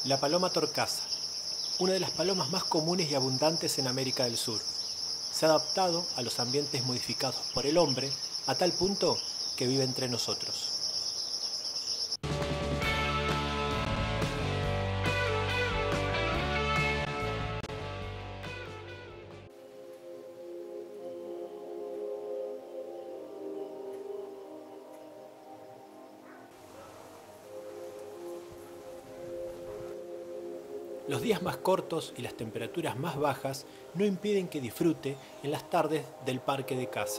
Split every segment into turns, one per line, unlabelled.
La paloma torcasa, una de las palomas más comunes y abundantes en América del Sur. Se ha adaptado a los ambientes modificados por el hombre a tal punto que vive entre nosotros. Los días más cortos y las temperaturas más bajas no impiden que disfrute en las tardes del parque de caza.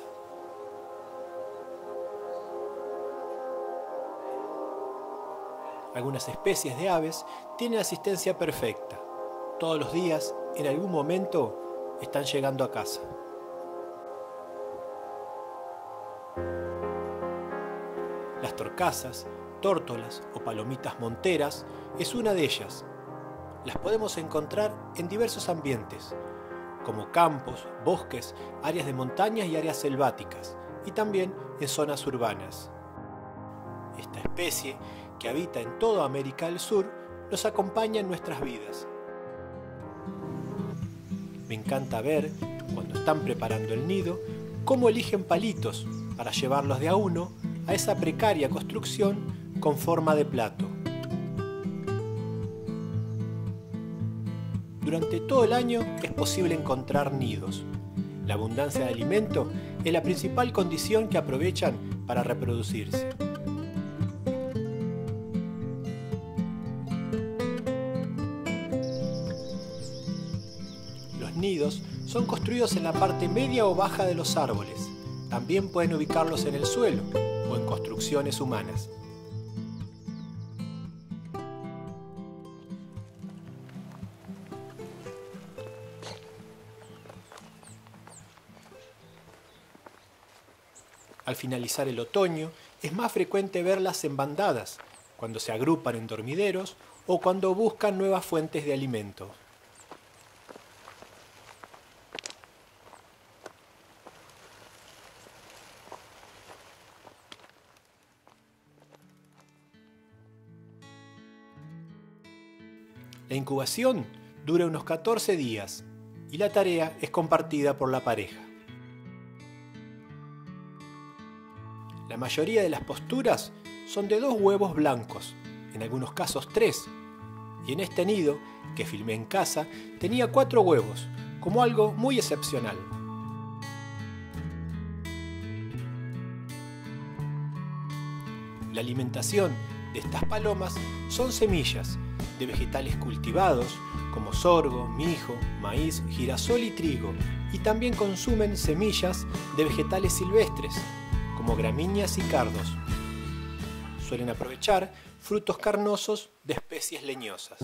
Algunas especies de aves tienen asistencia perfecta. Todos los días, en algún momento, están llegando a casa. Las torcasas, tórtolas o palomitas monteras es una de ellas. Las podemos encontrar en diversos ambientes, como campos, bosques, áreas de montañas y áreas selváticas, y también en zonas urbanas. Esta especie, que habita en toda América del Sur, nos acompaña en nuestras vidas. Me encanta ver, cuando están preparando el nido, cómo eligen palitos para llevarlos de a uno a esa precaria construcción con forma de plato. Durante todo el año es posible encontrar nidos. La abundancia de alimento es la principal condición que aprovechan para reproducirse. Los nidos son construidos en la parte media o baja de los árboles. También pueden ubicarlos en el suelo o en construcciones humanas. Al finalizar el otoño, es más frecuente verlas en bandadas, cuando se agrupan en dormideros o cuando buscan nuevas fuentes de alimento. La incubación dura unos 14 días y la tarea es compartida por la pareja. La mayoría de las posturas son de 2 huevos blancos, en algunos casos 3, y en este nido, que filmé en casa, tenía 4 huevos, como algo muy excepcional. La alimentación de estas palomas son semillas de vegetales cultivados, como sorgo, mijo, maíz, girasol y trigo, y también consumen semillas de vegetales silvestres, como gramíneas y cardos. Suelen aprovechar frutos carnosos de especies leñosas.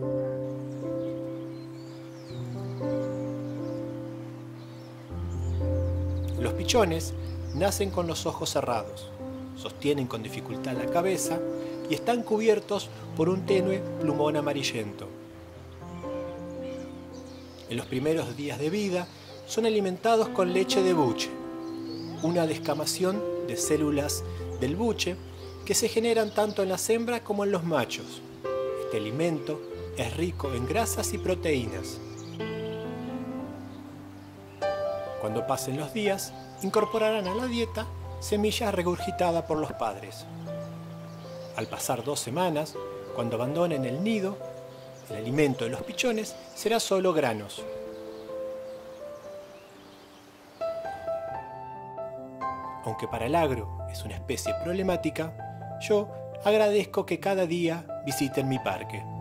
Los pichones nacen con los ojos cerrados, sostienen con dificultad la cabeza y están cubiertos por un tenue plumón amarillento. En los primeros días de vida son alimentados con leche de buche, una descamación de células del buche que se generan tanto en las hembras como en los machos. Este alimento es rico en grasas y proteínas. Cuando pasen los días, incorporarán a la dieta semillas regurgitadas por los padres. Al pasar 2 semanas, cuando abandonen el nido, el alimento de los pichones será solo granos. Aunque para el agro es una especie problemática, yo agradezco que cada día visiten mi parque.